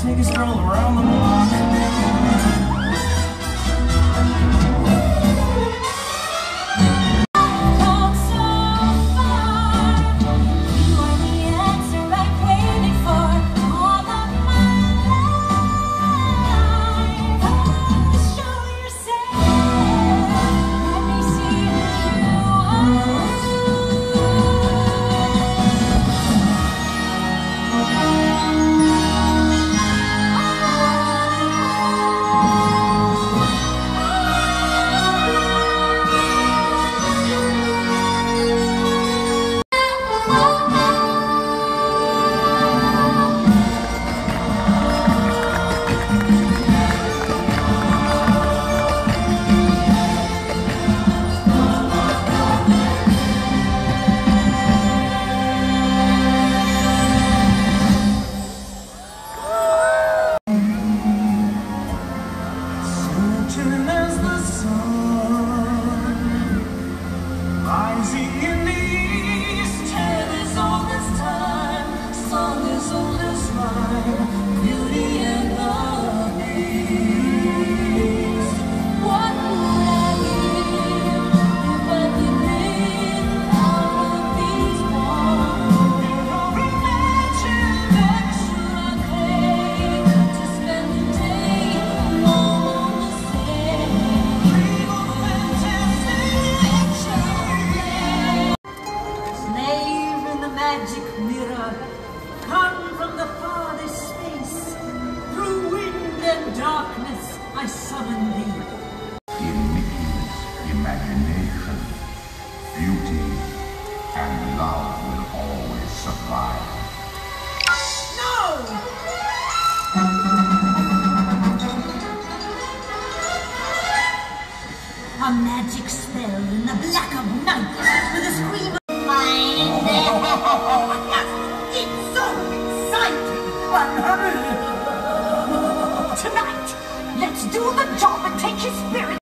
take a stroll around the block. As the sun rising in the east, tale is old as time, song is old as rhyme, beauty and the beast. What would I give if I could live out of these walls? Every mansion that should I claim to spend the day alone? Magic mirror, come from the farthest space. Through wind and darkness, I summon thee. In Mickey's imagination, beauty and love will always survive. No! A magic spell in the black of night with a scream of mine. It's so exciting! I'm happy! Tonight, let's do the job and take his spirit